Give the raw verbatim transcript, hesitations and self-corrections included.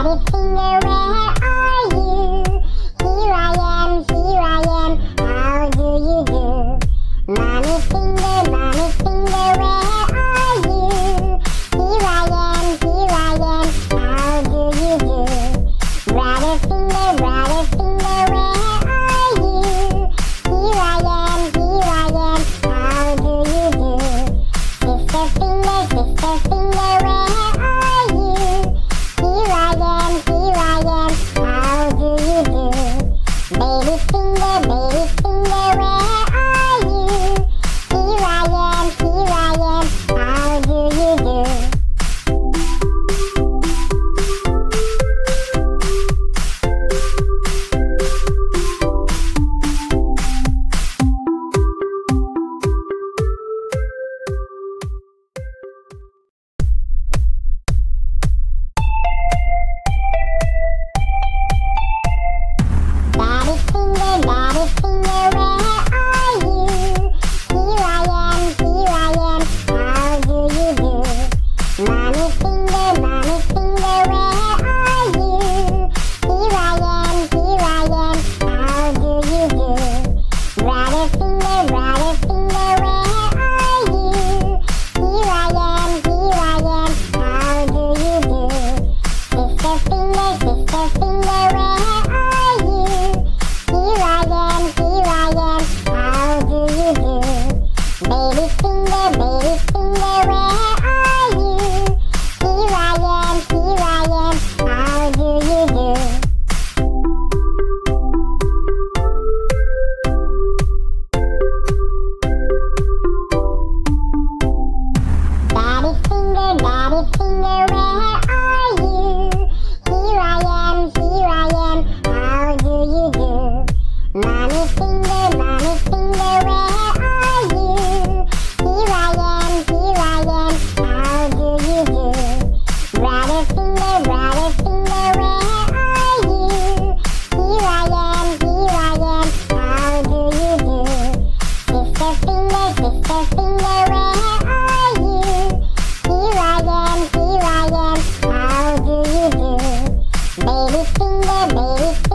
Daddy finger, where are you? Here I am, here I am, how do you do? Mommy finger, mommy finger, where are you? Here I am, here I am, how do you do? Brother finger, brother finger, where are you? Here I am, here I am, how do you do? Sister finger, sister finger, where are you? Here I am, here I am, how do you do? Baby finger, baby finger, where are you? Here I am, here I am, how do you do? Daddy finger, daddy finger, where are you? Here I am, here I am, how do you do? Mommy finger, mommy finger, where are you? Here I am, here I am, how do you do? Brother finger, brother finger, where are you? Here I am, here I am, how do you do? Sister finger, sister finger, where are you? Here I am, here I am, how do you do? Baby finger, baby finger, where are you? Here I am, here I am, how do you do? Daddy finger, daddy finger, where are you? Here I am, here I am, how do you do? Mommy finger, mommy finger, where are you? Here I am, here I am, how do you do? Brother finger, brother finger, where are you? Here I am, here I am, how do you do? Sister finger, sister finger, where are you? Here I am, here I am, how do you do? Baby finger, baby